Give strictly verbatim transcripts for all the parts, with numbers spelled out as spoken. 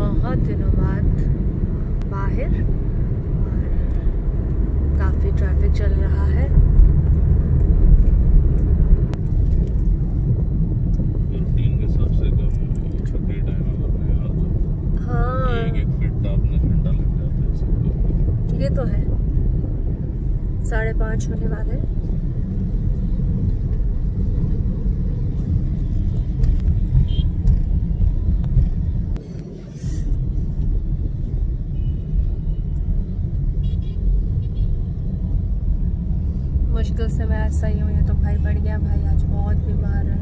बहुत दिनों बाद बाहर और काफ़ी ट्रैफिक चल रहा है। रूटीन के हिसाब से कम छुट्टी टाइम अगर यार तो हाँ एक एक फिट आपने घंटा लग जाता है सबको। ये तो है, साढ़े पाँच होने वाले हैं। मुश्किल से मैं ऐसा ही हूँ, ये तो भाई बढ़ गया। भाई आज बहुत बीमार है,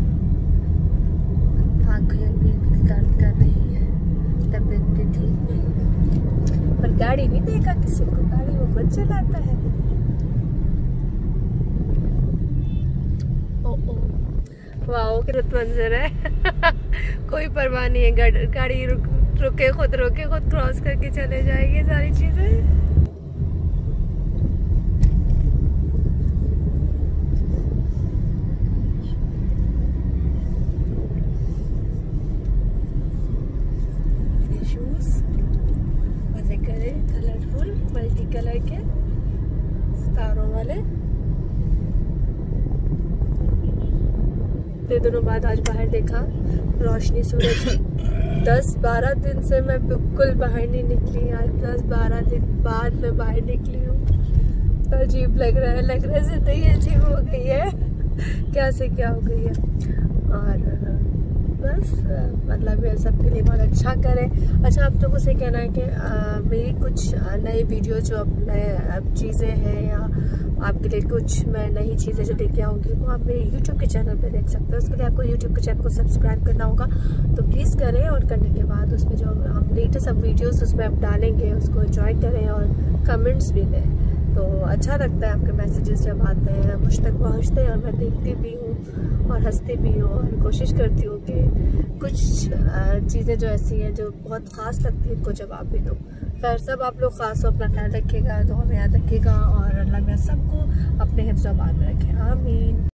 आँखें भी दर्द कर रही है, तबीयत भी ठीक नहीं, पर गाड़ी नहीं देखा किसी को, गाड़ी वो खुद चलाता है। ओ ओ वाह कितना मंजर है। कोई परवाह नहीं है, गाड़ी रुक रुके खुद रोके खुद क्रॉस करके चले जाएगी सारी चीजें। मजे करे कलरफुल मल्टी कलर के सितारों वाले। इतने दिनों बाद आज बाहर देखा रोशनी सूरज की। दस बारह दिन से मैं बिल्कुल बाहर नहीं निकली, आज दस बारह दिन बाद मैं बाहर निकली हूँ। तो अजीब लग रहा है, लग रहा है जिंदगी अजीब हो गई है, क्या से क्या हो गई है। और बस मतलब ये सबके लिए बहुत अच्छा करें। अच्छा, आप लोगों से कहना है कि आ, मेरी कुछ नई वीडियो जो अब नए चीज़ें हैं या आपके लिए कुछ मैं नई चीज़ें जो लेके आऊँगी वो आप मेरे यूट्यूब के चैनल पे देख सकते हो। उसके लिए आपको यूट्यूब के चैनल को सब्सक्राइब करना होगा, तो प्लीज़ करें। और करने के बाद उसमें जो हम लेटेस्ट सब वीडियोज़ उसमें आप डालेंगे उसको एंजॉय करें और कमेंट्स भी दें। तो अच्छा लगता है आपके मैसेजेस जब आते हैं, मुझ तक पहुंचते हैं और मैं देखती भी हूँ और हंसती भी हूँ और कोशिश करती हूँ कि कुछ चीज़ें जो ऐसी हैं जो बहुत ख़ास लगती है उनको जवाब भी दूँ। खैर, सब आप लोग ख़ास हो, अपना ख्याल रखिएगा, दुआ में याद रखिएगा और अल्लाह में सबको अपने हिफ्ज़-ओ-अमान में रखें। आमीन।